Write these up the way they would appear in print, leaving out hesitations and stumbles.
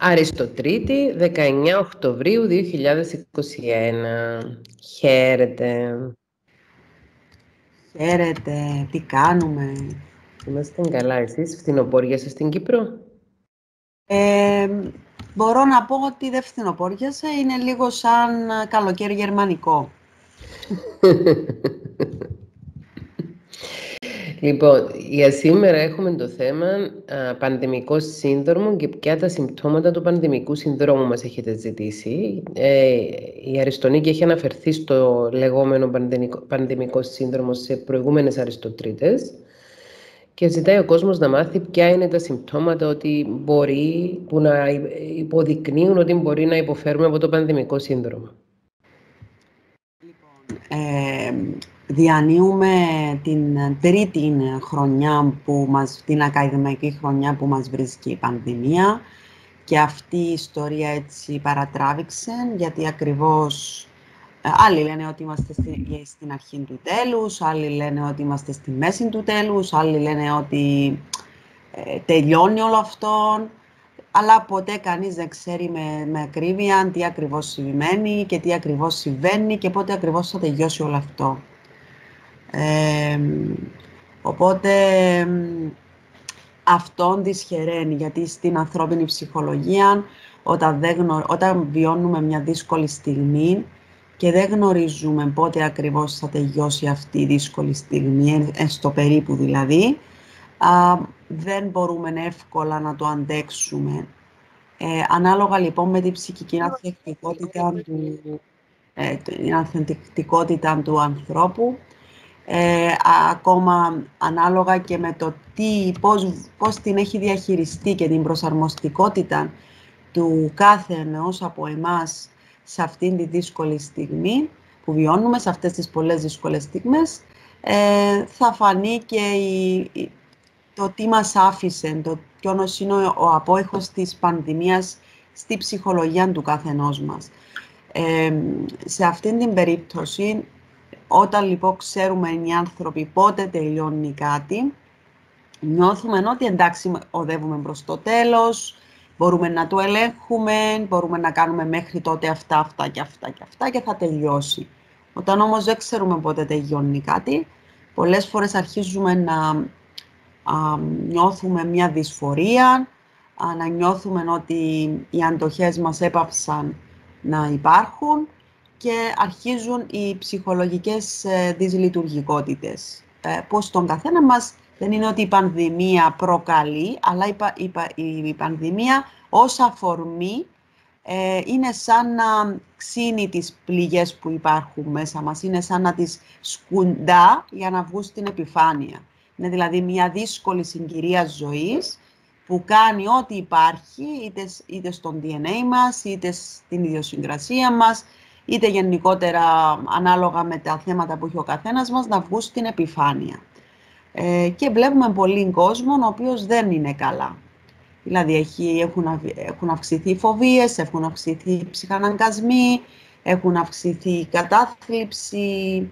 Αριστοτρίτη, 19 Οκτωβρίου 2021. Χαίρετε. Χαίρετε, τι κάνουμε? Είμαστε καλά, εσείς φθινοπόριασε στην Κύπρο? Μπορώ να πω ότι δεν φθινοπόριασε, είναι λίγο σαν καλοκαίρι γερμανικό. Λοιπόν, για σήμερα έχουμε το θέμα πανδημικό σύνδρομο και ποια τα συμπτώματα του πανδημικού συνδρόμου μας έχετε ζητήσει. Η Αριστονίκη έχει αναφερθεί στο λεγόμενο πανδημικό σύνδρομο σε προηγούμενες Αριστοτρίτες και ζητάει ο κόσμος να μάθει ποια είναι τα συμπτώματα που να υποδεικνύουν ότι μπορεί να υποφέρουμε από το πανδημικό σύνδρομο. Διανύουμε την τρίτη χρονιά την ακαδημαϊκή χρονιά που μας βρίσκει η πανδημία και αυτή η ιστορία έτσι παρατράβηξε, γιατί ακριβώς άλλοι λένε ότι είμαστε στην αρχή του τέλους, άλλοι λένε ότι είμαστε στη μέση του τέλους, άλλοι λένε ότι τελειώνει όλο αυτό, αλλά ποτέ κανείς δεν ξέρει με ακρίβεια τι ακριβώς συμβαίνει και τι ακριβώς συμβαίνει και πότε ακριβώς θα τελειώσει όλο αυτό. Οπότε αυτόν δυσχεραίνει, γιατί στην ανθρώπινη ψυχολογία όταν βιώνουμε μια δύσκολη στιγμή και δεν γνωρίζουμε πότε ακριβώς θα τελειώσει αυτή η δύσκολη στιγμή, στο περίπου δηλαδή, δεν μπορούμε εύκολα να το αντέξουμε. Ανάλογα λοιπόν με την ψυχική ανθεκτικότητα του ανθρώπου, ακόμα ανάλογα και με το πώς την έχει διαχειριστεί και την προσαρμοστικότητα του κάθε ενός από εμάς σε αυτήν τη δύσκολη στιγμή που βιώνουμε, σε αυτές τις πολλές δύσκολες στιγμές, θα φανεί και το τι μας άφησε, ποιος είναι ο απόϊχος της πανδημίας στη ψυχολογία του καθενός μας. Σε αυτήν την περίπτωση, όταν λοιπόν ξέρουμε οι άνθρωποι πότε τελειώνει κάτι, νιώθουμε ότι εντάξει, οδεύουμε προς το τέλος, μπορούμε να το ελέγχουμε, μπορούμε να κάνουμε μέχρι τότε αυτά και θα τελειώσει. Όταν όμως δεν ξέρουμε πότε τελειώνει κάτι, πολλές φορές αρχίζουμε να νιώθουμε μια δυσφορία, να νιώθουμε ότι οι αντοχές μας έπαυσαν να υπάρχουν και αρχίζουν οι ψυχολογικές δυσλειτουργικότητες. Που στον καθένα μας δεν είναι ότι η πανδημία προκαλεί, αλλά η πανδημία ως αφορμή είναι σαν να ξύνει τις πληγές που υπάρχουν μέσα μας, είναι σαν να τις σκουντά για να βγουν στην επιφάνεια. Είναι δηλαδή μια δύσκολη συγκυρία ζωής που κάνει ό,τι υπάρχει, είτε στον DNA μας, είτε στην ιδιοσυγκρασία μας, είτε γενικότερα ανάλογα με τα θέματα που έχει ο καθένας μας, να βγουν στην επιφάνεια. Και βλέπουμε πολλοί κόσμο ο οποίος δεν είναι καλά. Δηλαδή έχουν αυξηθεί φοβίες, έχουν αυξηθεί ψυχαναγκασμοί, έχουν αυξηθεί κατάθλιψη,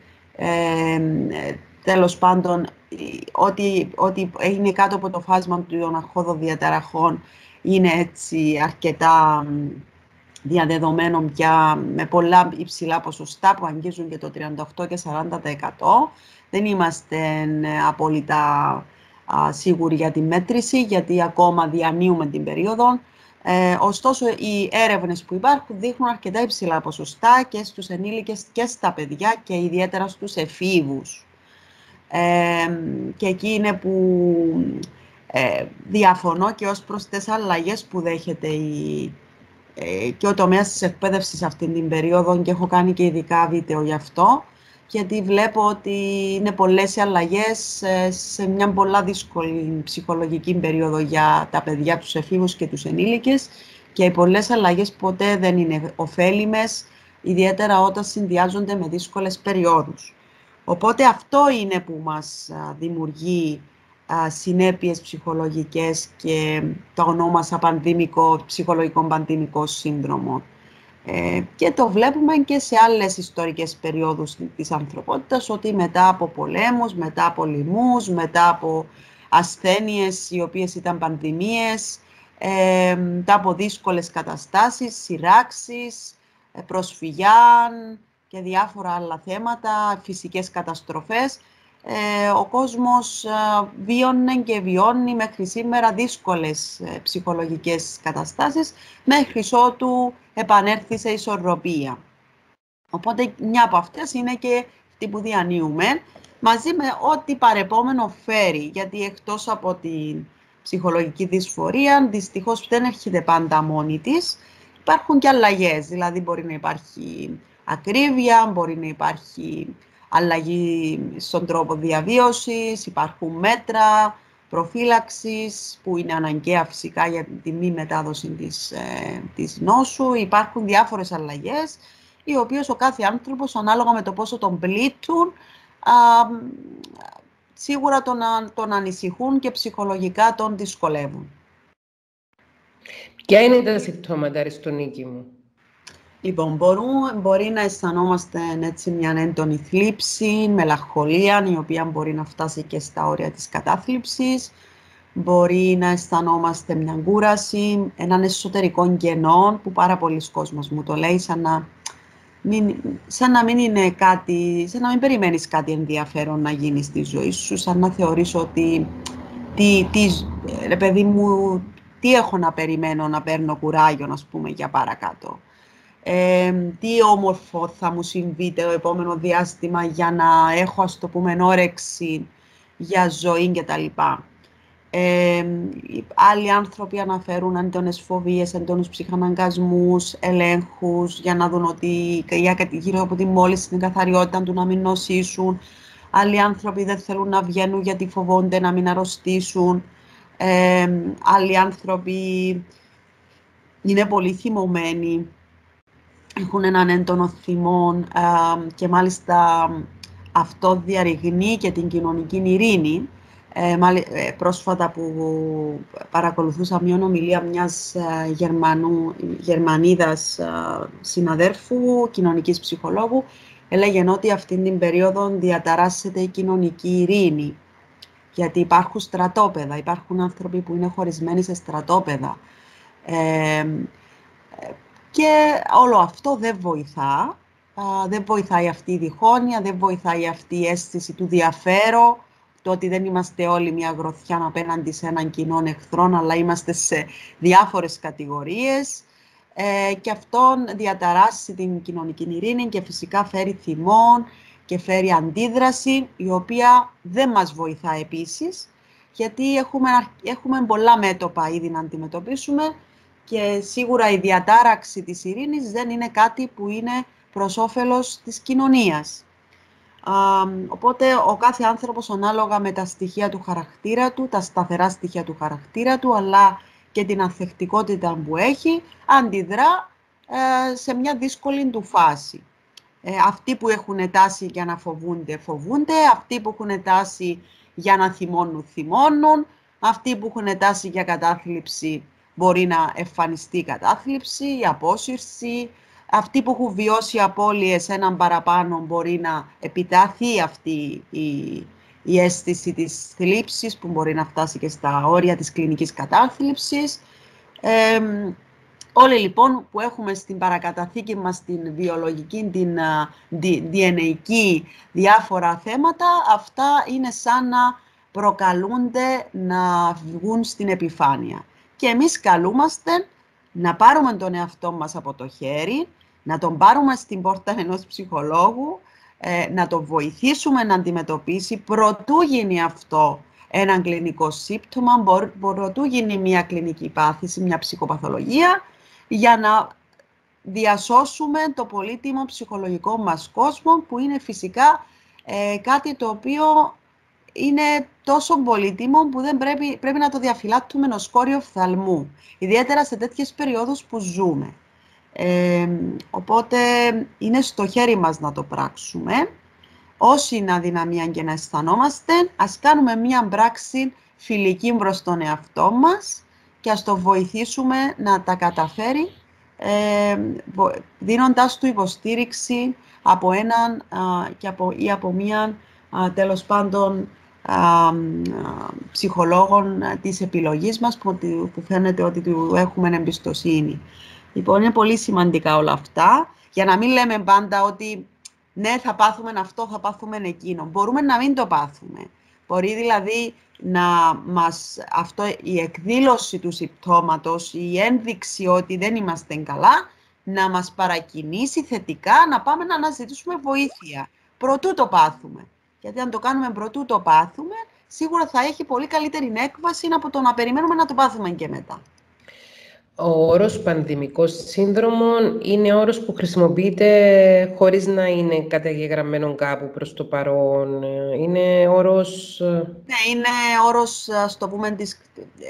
τέλος πάντων ό,τι είναι κάτω από το φάσμα των αγχώδων διαταραχών είναι έτσι αρκετά διαδεδομένο πια, με πολλά υψηλά ποσοστά που αγγίζουν και το 38% και 40%. Δεν είμαστε απόλυτα σίγουροι για τη μέτρηση, γιατί ακόμα διανύουμε την περίοδο. Ωστόσο, οι έρευνες που υπάρχουν δείχνουν αρκετά υψηλά ποσοστά και στους ενήλικες και στα παιδιά και ιδιαίτερα στους εφήβους. Και εκεί είναι που διαφωνώ και ως προς τις αλλαγές που δέχεται και ο τομέας της εκπαίδευσης αυτήν την περίοδο, και έχω κάνει και ειδικά βίντεο γι' αυτό, γιατί βλέπω ότι είναι πολλές οι αλλαγές σε μια πολλά δύσκολη ψυχολογική περίοδο για τα παιδιά, τους εφήβους και τους ενήλικες, και οι πολλές αλλαγές ποτέ δεν είναι ωφέλιμες, ιδιαίτερα όταν συνδυάζονται με δύσκολες περιόδους. Οπότε αυτό είναι που μας δημιουργεί συνέπειες ψυχολογικές και το ονόμασα ψυχολογικό πανδημικό σύνδρομο. Και το βλέπουμε και σε άλλες ιστορικές περιόδους της ανθρωπότητας, ότι μετά από πολέμους, μετά από λοιμούς, μετά από ασθένειες οι οποίες ήταν πανδημίες, μετά από δύσκολες καταστάσεις, σειράξεις, προσφυγιά και διάφορα άλλα θέματα, φυσικές καταστροφές. Ο κόσμος βίωνε και βιώνει μέχρι σήμερα δύσκολες ψυχολογικές καταστάσεις, μέχρι ότου επανέλθει σε ισορροπία. Οπότε μια από αυτές είναι και αυτή που διανύουμε, μαζί με ό,τι παρεπόμενο φέρει, γιατί εκτός από την ψυχολογική δυσφορία, δυστυχώς δεν έρχεται πάντα μόνη της, υπάρχουν και αλλαγές, δηλαδή μπορεί να υπάρχει ακρίβεια, μπορεί να υπάρχει αλλαγή στον τρόπο διαβίωσης, υπάρχουν μέτρα προφύλαξης που είναι αναγκαία φυσικά για τη μη μετάδοση της νόσου, υπάρχουν διάφορες αλλαγές, οι οποίες ο κάθε άνθρωπος, ανάλογα με το πόσο τον πλήττουν, σίγουρα τον ανησυχούν και ψυχολογικά τον δυσκολεύουν. Ποια είναι τα συμπτώματα, Αριστονίκη μου? Λοιπόν, μπορεί να αισθανόμαστε έτσι μια έντονη θλίψη, μελαγχολία, η οποία μπορεί να φτάσει και στα όρια της κατάθλιψης. Μπορεί να αισθανόμαστε μια κούραση, έναν εσωτερικό κενό, που πάρα πολλοί κόσμος μου το λέει, σαν να μην είναι κάτι, σαν να μην περιμένεις κάτι ενδιαφέρον να γίνει στη ζωή σου, σαν να θεωρείς ότι ρε παιδί μου, τι έχω να περιμένω να παίρνω κουράγιο, ας πούμε, για παρακάτω. Τι όμορφο θα μου συμβεί το επόμενο διάστημα για να έχω, ας το πούμε, όρεξη για ζωή κτλ. Άλλοι άνθρωποι αναφέρουν έντονες φοβίες, έντονους ψυχαναγκασμούς, ελέγχους για να δουν ότι γύρω από τη μόλυνση, την καθαριότητα του να μην νοσήσουν. Άλλοι άνθρωποι δεν θέλουν να βγαίνουν γιατί φοβόνται να μην αρρωστήσουν. Άλλοι άνθρωποι είναι πολύ θυμωμένοι, έχουν έναν έντονο θυμό και μάλιστα αυτό διαρριγνύει και την κοινωνική ειρήνη. Πρόσφατα που παρακολουθούσα μια ομιλία μιας Γερμανίδας συναδέρφου, κοινωνικής ψυχολόγου, έλεγε ότι αυτήν την περίοδο διαταράσσεται η κοινωνική ειρήνη, γιατί υπάρχουν στρατόπεδα, υπάρχουν άνθρωποι που είναι χωρισμένοι σε στρατόπεδα. Και όλο αυτό δεν βοηθά. Δεν βοηθάει αυτή η διχόνοια, δεν βοηθάει αυτή η αίσθηση του διαφέρω, το ότι δεν είμαστε όλοι μια γροθιά απέναντι σε έναν κοινό εχθρό, αλλά είμαστε σε διάφορες κατηγορίες. Και αυτό διαταράσσει την κοινωνική ειρήνη και φυσικά φέρει θυμό και φέρει αντίδραση, η οποία δεν μας βοηθά επίσης, γιατί έχουμε πολλά μέτωπα ήδη να αντιμετωπίσουμε και σίγουρα η διατάραξη της ειρήνης δεν είναι κάτι που είναι προς όφελος της κοινωνίας. Οπότε ο κάθε άνθρωπος, ανάλογα με τα στοιχεία του χαρακτήρα του, τα σταθερά στοιχεία του χαρακτήρα του, αλλά και την ανθεκτικότητα που έχει, αντιδρά σε μια δύσκολη του φάση. Αυτοί που έχουν τάση για να φοβούνται, φοβούνται. Αυτοί που έχουν τάση για να θυμώνουν, θυμώνουν. Αυτοί που έχουν τάση για κατάθλιψη, μπορεί να εμφανιστεί η κατάθλιψη, η απόσυρση. Αυτοί που έχουν βιώσει απώλειες έναν παραπάνω, μπορεί να επιταθεί αυτή η αίσθηση της θλίψης, που μπορεί να φτάσει και στα όρια της κλινικής κατάθλιψης. Όλοι λοιπόν που έχουμε στην παρακαταθήκη μας την βιολογική, την DNA διάφορα θέματα, αυτά είναι σαν να προκαλούνται να βγουν στην επιφάνεια. Και εμείς καλούμαστε να πάρουμε τον εαυτό μας από το χέρι, να τον πάρουμε στην πόρτα ενός ψυχολόγου, να τον βοηθήσουμε να αντιμετωπίσει προτού γίνει αυτό έναν κλινικό σύμπτωμα, προτού γίνει μια κλινική πάθηση, μια ψυχοπαθολογία, για να διασώσουμε το πολύτιμο ψυχολογικό μας κόσμο, που είναι φυσικά κάτι το οποίο είναι τόσο πολύτιμο που δεν πρέπει να το διαφυλάττουμε ως κόριο φθαλμού, ιδιαίτερα σε τέτοιες περιόδους που ζούμε. Οπότε είναι στο χέρι μας να το πράξουμε. Όση είναι αδυναμία και να αισθανόμαστε, ας κάνουμε μία πράξη φιλική προς τον εαυτό μας και ας το βοηθήσουμε να τα καταφέρει, δίνοντάς του υποστήριξη από έναν ή από μία τέλος πάντων ψυχολόγων της επιλογής μας που φαίνεται ότι του έχουμε εμπιστοσύνη. Λοιπόν, είναι πολύ σημαντικά όλα αυτά, για να μην λέμε πάντα ότι ναι, θα πάθουμε αυτό, θα πάθουμε εκείνο. Μπορούμε να μην το πάθουμε. Μπορεί δηλαδή η εκδήλωση του συμπτώματος, η ένδειξη ότι δεν είμαστε καλά, να μας παρακινήσει θετικά να πάμε να αναζητήσουμε βοήθεια. Προτού το πάθουμε. Γιατί αν το κάνουμε προτού το πάθουμε, σίγουρα θα έχει πολύ καλύτερη έκβαση από το να περιμένουμε να το πάθουμε και μετά. Ο όρος πανδημικός σύνδρομο είναι όρος που χρησιμοποιείται χωρίς να είναι καταγεγραμμένο κάπου προς το παρόν. Είναι όρος... Ναι, είναι όρος, ας το πούμε, της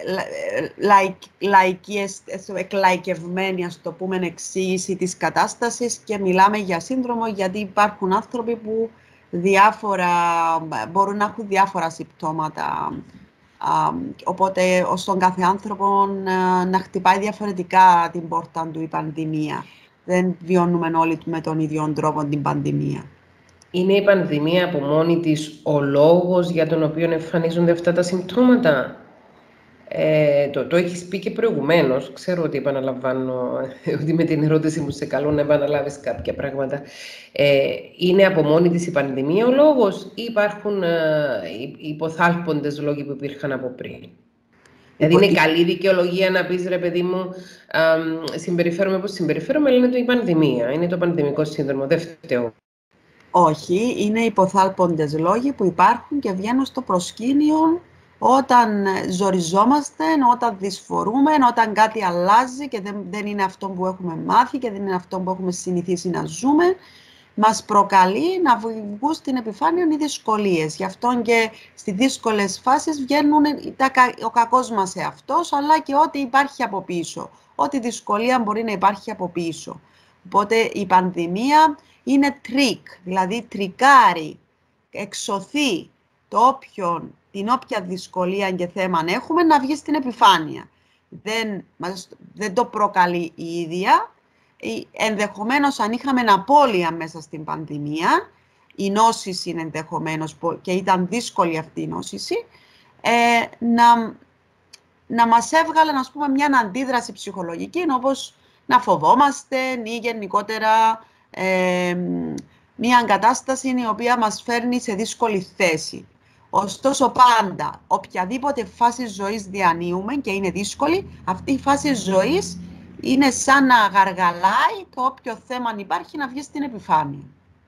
εκλαϊκευμένη, ας το πούμε, εξήγηση της κατάστασης και μιλάμε για σύνδρομο γιατί υπάρχουν άνθρωποι που μπορούν να έχουν διάφορα συμπτώματα. Οπότε, στον κάθε άνθρωπο να χτυπάει διαφορετικά την πόρτα του η πανδημία. Δεν βιώνουμε όλοι με τον ίδιο τρόπο την πανδημία. Είναι η πανδημία από μόνη της ο λόγος για τον οποίο εμφανίζονται αυτά τα συμπτώματα? Το έχεις πει και προηγουμένως. Ξέρω ότι επαναλαμβάνω, ότι με την ερώτηση μου σε καλώ να επαναλάβεις κάποια πράγματα. Είναι από μόνη της η πανδημία ο λόγος ή υπάρχουν υποθάλποντες λόγοι που υπήρχαν από πριν? Δηλαδή είναι καλή δικαιολογία να πεις, ρε παιδί μου, συμπεριφέρομαι όπως συμπεριφέρομαι, αλλά είναι η πανδημία, είναι το πανδημικό σύνδρομο, δεν φταίω? Όχι, είναι υποθάλποντες λόγοι που υπάρχουν και βγαίνουν στο προσκήνιο όταν ζοριζόμαστε, όταν δυσφορούμε, όταν κάτι αλλάζει και δεν είναι αυτό που έχουμε μάθει και δεν είναι αυτό που έχουμε συνηθίσει να ζούμε, μας προκαλεί να βγουν στην επιφάνεια οι δυσκολίες. Γι' αυτό και στις δύσκολες φάσεις βγαίνουν ο κακός μας εαυτός, αλλά και ό,τι υπάρχει από πίσω. Ό,τι δυσκολία μπορεί να υπάρχει από πίσω. Οπότε η πανδημία είναι τρίκ, δηλαδή τρικάρει, εξωθεί την όποια δυσκολία και θέμα έχουμε να βγει στην επιφάνεια. Δεν το προκαλεί η ίδια. Ενδεχομένως αν είχαμε απώλεια μέσα στην πανδημία, η νόσηση είναι ενδεχομένως και ήταν δύσκολη αυτή η νόσηση, να μας έβγαλε, ας πούμε, μια αντίδραση ψυχολογική, όπως να φοβόμαστε ή γενικότερα μια κατάσταση η οποία μας φέρνει σε δύσκολη θέση. Ωστόσο πάντα, οποιαδήποτε φάση ζωής διανύουμε και είναι δύσκολη, αυτή η φάση ζωής είναι σαν να γαργαλάει το όποιο θέμα υπάρχει να βγει στην επιφάνεια.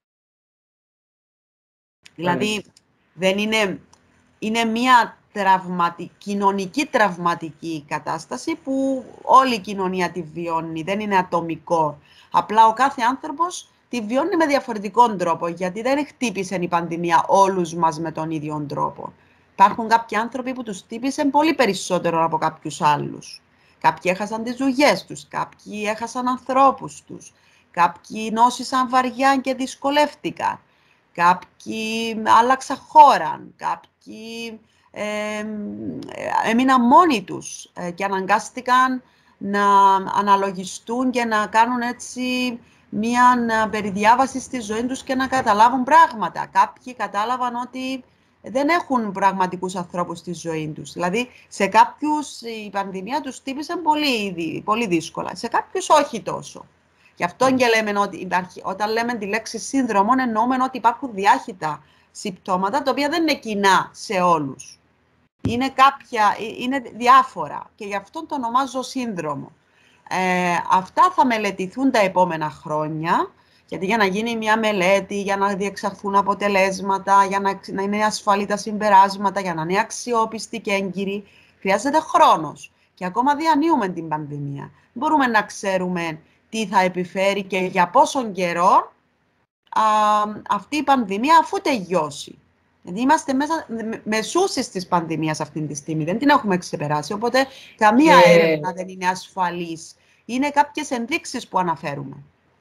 Δηλαδή, είναι μια κοινωνική τραυματική κατάσταση που όλη η κοινωνία τη βιώνει, δεν είναι ατομικό. Απλά ο κάθε άνθρωπος τη βιώνει με διαφορετικό τρόπο, γιατί δεν χτύπησε η πανδημία όλους μας με τον ίδιο τρόπο. Υπάρχουν κάποιοι άνθρωποι που τους χτύπησε πολύ περισσότερο από κάποιους άλλους. Κάποιοι έχασαν τις δουλειές τους, κάποιοι έχασαν ανθρώπους τους, κάποιοι νόσησαν βαριά και δυσκολεύτηκαν, κάποιοι άλλαξαν χώρα, κάποιοι έμειναν μόνοι τους και αναγκάστηκαν να αναλογιστούν και να κάνουν έτσι μια περιδιάβαση στη ζωή τους και να καταλάβουν πράγματα. Κάποιοι κατάλαβαν ότι δεν έχουν πραγματικούς ανθρώπους στη ζωή τους. Δηλαδή, σε κάποιους η πανδημία τους χτύπησε πολύ δύσκολα, σε κάποιους όχι τόσο. Γι' αυτό και λέμε ότι όταν λέμε τη λέξη σύνδρομο, εννοούμε ότι υπάρχουν διάχυτα συμπτώματα, τα οποία δεν είναι κοινά σε όλους. Είναι διάφορα και γι' αυτό το ονομάζω σύνδρομο. Αυτά θα μελετηθούν τα επόμενα χρόνια, γιατί για να γίνει μια μελέτη, για να διεξαχθούν αποτελέσματα, για να είναι ασφαλή τα συμπεράσματα, για να είναι αξιόπιστη και έγκυρη, χρειάζεται χρόνος. Και ακόμα διανύουμε την πανδημία. Μπορούμε να ξέρουμε τι θα επιφέρει και για πόσον καιρό αυτή η πανδημία αφού τελειώσει. Γιατί είμαστε μεσούσης της πανδημίας αυτή τη στιγμή, δεν την έχουμε ξεπεράσει, οπότε καμία έρευνα δεν είναι ασφαλής. Είναι κάποιες ενδείξεις που αναφέρουμε.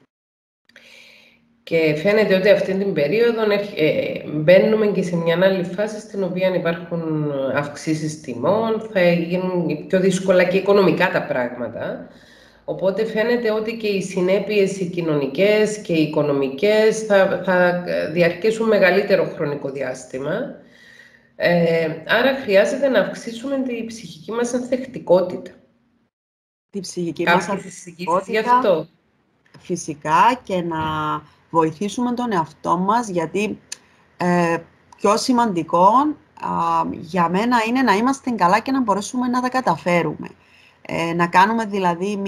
Και φαίνεται ότι αυτή την περίοδο μπαίνουμε και σε μια άλλη φάση στην οποία υπάρχουν αυξήσεις τιμών, θα γίνουν πιο δύσκολα και οικονομικά τα πράγματα. Οπότε φαίνεται ότι και οι συνέπειες οι κοινωνικές και οι οικονομικές θα διαρκέσουν μεγαλύτερο χρονικό διάστημα. Άρα χρειάζεται να αυξήσουμε τη ψυχική μας ανθεκτικότητα. Τη ψυχική μας Κάποιες εισηγήσεις γι' ανθεκτικότητα, αυτό. φυσικά, και να βοηθήσουμε τον εαυτό μας, γιατί πιο σημαντικό για μένα είναι να είμαστε καλά και να μπορέσουμε να τα καταφέρουμε. Να κάνουμε δηλαδή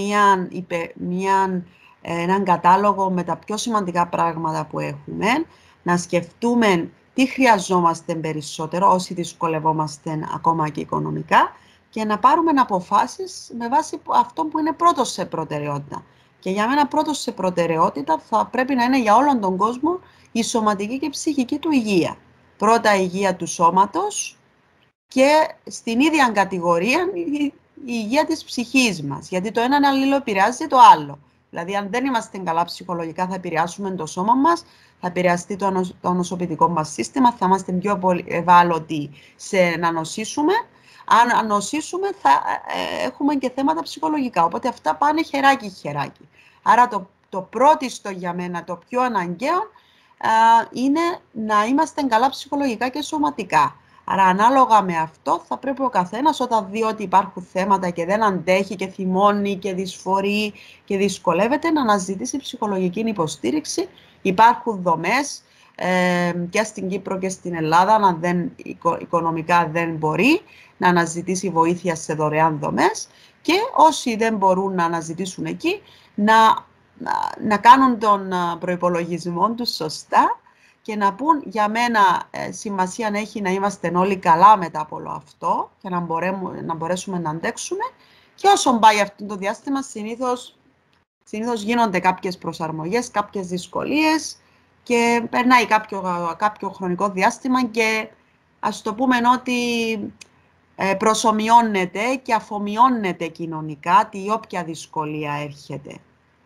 έναν κατάλογο με τα πιο σημαντικά πράγματα που έχουμε, να σκεφτούμε τι χρειαζόμαστε περισσότερο όσοι δυσκολευόμαστε ακόμα και οικονομικά και να πάρουμε αποφάσεις με βάση αυτό που είναι πρώτος σε προτεραιότητα. Και για μένα πρώτος σε προτεραιότητα θα πρέπει να είναι για όλον τον κόσμο η σωματική και η ψυχική του υγεία. Πρώτα η υγεία του σώματος και στην ίδια κατηγορία η υγεία της ψυχής μας, γιατί το ένα αλληλοεπηρεάζει το άλλο. Δηλαδή, αν δεν είμαστε καλά ψυχολογικά, θα επηρεάσουμε το σώμα μας, θα επηρεαστεί το νοσοποιητικό μας σύστημα, θα είμαστε πιο ευάλωτοι να νοσήσουμε. Αν νοσήσουμε, θα έχουμε και θέματα ψυχολογικά. Οπότε αυτά πάνε χεράκι-χεράκι. Άρα το πρώτιστο για μένα, το πιο αναγκαίο, είναι να είμαστε καλά ψυχολογικά και σωματικά. Άρα ανάλογα με αυτό θα πρέπει ο καθένας, όταν δει ότι υπάρχουν θέματα και δεν αντέχει και θυμώνει και δυσφορεί και δυσκολεύεται, να αναζητήσει ψυχολογική υποστήριξη. Υπάρχουν δομές και στην Κύπρο και στην Ελλάδα, αν οικονομικά δεν μπορεί, να αναζητήσει βοήθεια σε δωρεάν δομές, και όσοι δεν μπορούν να αναζητήσουν εκεί, να κάνουν τον προϋπολογισμό τους σωστά και να πούν, για μένα σημασία έχει να είμαστε όλοι καλά μετά από όλο αυτό και να μπορέσουμε να αντέξουμε, και όσο πάει αυτό το διάστημα συνήθως γίνονται κάποιες προσαρμογές, κάποιες δυσκολίες και περνάει κάποιο χρονικό διάστημα και ας το πούμε ότι προσομοιώνεται και αφομοιώνεται κοινωνικά η όποια δυσκολία έρχεται.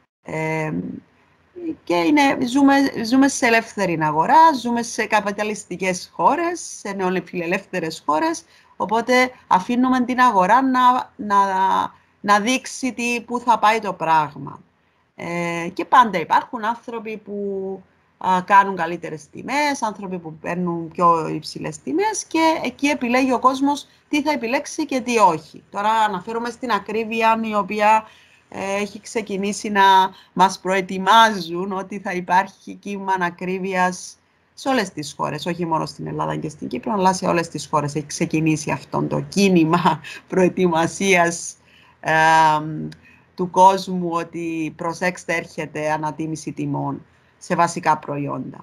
Και ζούμε σε ελεύθερη αγορά, ζούμε σε καπιταλιστικές χώρες, σε νεοφιλελεύθερες χώρες, οπότε αφήνουμε την αγορά να δείξει πού θα πάει το πράγμα. Και πάντα υπάρχουν άνθρωποι που κάνουν καλύτερες τιμές, άνθρωποι που παίρνουν πιο υψηλές τιμές, και εκεί επιλέγει ο κόσμος τι θα επιλέξει και τι όχι. Τώρα αναφέρομαι στην ακρίβεια, η οποία έχει ξεκινήσει να μας προετοιμάζουν ότι θα υπάρχει κύμα ακρίβειας σε όλες τις χώρες, όχι μόνο στην Ελλάδα και στην Κύπρο, αλλά σε όλες τις χώρες έχει ξεκινήσει αυτό το κίνημα προετοιμασίας του κόσμου, ότι προσέξτε, έρχεται ανατίμηση τιμών σε βασικά προϊόντα.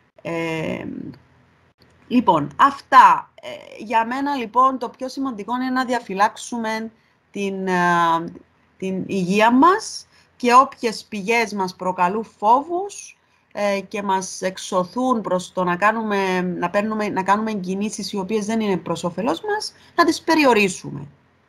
Λοιπόν, αυτά. Για μένα, λοιπόν, το πιο σημαντικό είναι να διαφυλάξουμε την υγεία μας, και όποιες πηγές μας προκαλούν φόβους και μας εξωθούν προς το να κάνουμε κινήσεις οι οποίες δεν είναι προς όφελός μας, να τις περιορίσουμε.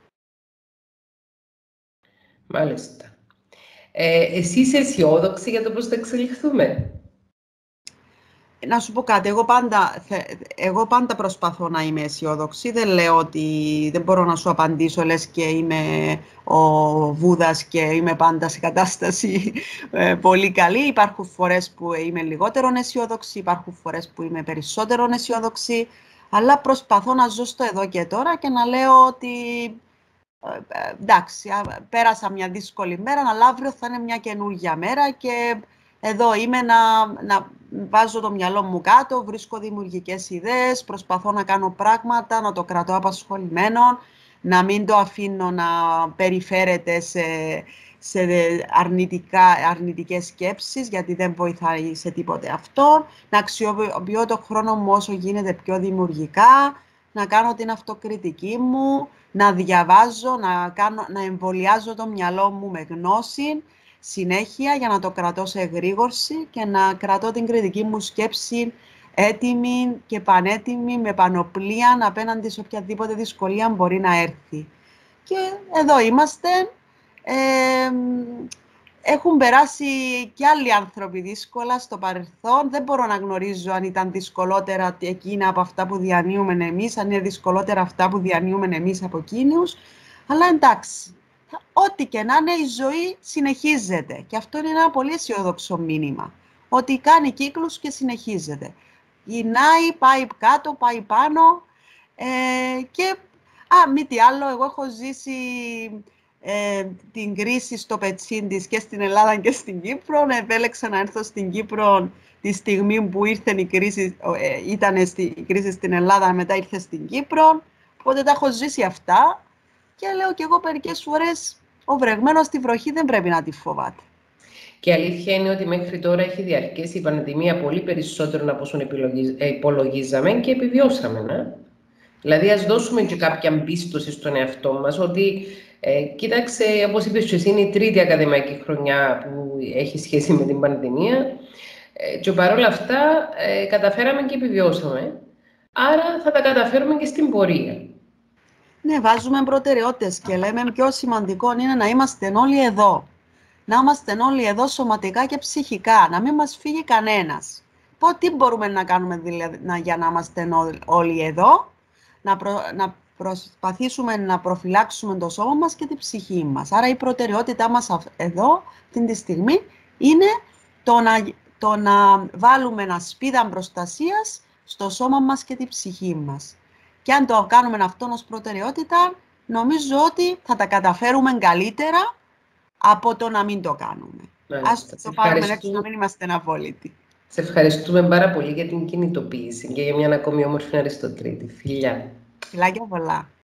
Μάλιστα. Εσύ είσαι αισιόδοξη για το πώς θα εξελιχθούμε? Να σου πω κάτι, εγώ πάντα προσπαθώ να είμαι αισιόδοξη. Δεν λέω ότι δεν μπορώ να σου απαντήσω, λες και είμαι ο Βούδας και είμαι πάντα σε κατάσταση πολύ καλή. Υπάρχουν φορές που είμαι λιγότερο αισιόδοξη, υπάρχουν φορές που είμαι περισσότερο αισιόδοξη, αλλά προσπαθώ να ζω στο εδώ και τώρα και να λέω ότι εντάξει, πέρασα μια δύσκολη μέρα, αλλά αύριο θα είναι μια καινούργια μέρα και εδώ είμαι να βάζω το μυαλό μου κάτω, βρίσκω δημιουργικές ιδέες, προσπαθώ να κάνω πράγματα, να το κρατώ απασχολημένο, να μην το αφήνω να περιφέρεται σε αρνητικές σκέψεις, γιατί δεν βοηθάει σε τίποτε αυτό, να αξιοποιώ το χρόνο μου όσο γίνεται πιο δημιουργικά, να κάνω την αυτοκριτική μου, να διαβάζω, να εμβολιάζω το μυαλό μου με γνώση, συνέχεια, για να το κρατώ σε εγρήγορση και να κρατώ την κριτική μου σκέψη έτοιμη και πανέτοιμη, με πανοπλία απέναντι σε οποιαδήποτε δυσκολία μπορεί να έρθει. Και εδώ είμαστε. Έχουν περάσει και άλλοι άνθρωποι δύσκολα στο παρελθόν. Δεν μπορώ να γνωρίζω αν ήταν δυσκολότερα εκείνα από αυτά που διανύουμε εμείς, αν είναι δυσκολότερα αυτά που διανύουμε εμείς από εκείνους. Αλλά εντάξει. Ό,τι και να είναι, η ζωή συνεχίζεται. Και αυτό είναι ένα πολύ αισιόδοξο μήνυμα. Ότι κάνει κύκλους και συνεχίζεται. Γυρνάει, πάει κάτω, πάει πάνω. Και μη τι άλλο, εγώ έχω ζήσει την κρίση στο πετσίν της και στην Ελλάδα και στην Κύπρο. Επέλεξα να έρθω στην Κύπρο τη στιγμή που ήρθε η κρίση, ήταν η κρίση στην Ελλάδα, μετά ήρθε στην Κύπρο. Οπότε τα έχω ζήσει αυτά και λέω και εγώ μερικές φορές ο βρεγμένος στη βροχή δεν πρέπει να τη φοβάται. Και η αλήθεια είναι ότι μέχρι τώρα έχει διαρκέσει η πανδημία πολύ περισσότερο από όσο υπολογίζαμε και επιβιώσαμε. Δηλαδή, ας δώσουμε και κάποια εμπίστοση στον εαυτό μας ότι, κοίταξε, όπως είπες και εσύ, είναι η τρίτη ακαδημαϊκή χρονιά που έχει σχέση με την πανδημία και παρόλα αυτά καταφέραμε και επιβιώσαμε. Άρα θα τα καταφέρουμε και στην πορεία. Ναι, βάζουμε προτεραιότητες και λέμε πιο σημαντικό είναι να είμαστε όλοι εδώ. Να είμαστε όλοι εδώ σωματικά και ψυχικά, να μην μας φύγει κανένας. Τι μπορούμε να κάνουμε δηλαδή, για να είμαστε όλοι εδώ, να προσπαθήσουμε να προφυλάξουμε το σώμα μας και την ψυχή μας. Άρα η προτεραιότητά μας εδώ, αυτή τη στιγμή, είναι το να βάλουμε ένα σπίδα προστασίας στο σώμα μας και την ψυχή μας. Και αν το κάνουμε αυτό ως προτεραιότητα, νομίζω ότι θα τα καταφέρουμε καλύτερα από το να μην το κάνουμε. Ας το πάρουμε έξω, να μην είμαστε απόλυτοι. Σε ευχαριστούμε πάρα πολύ για την κινητοποίηση και για μια ακόμη όμορφη Αριστοτρίτη. Φιλιά. Φιλάκια πολλά.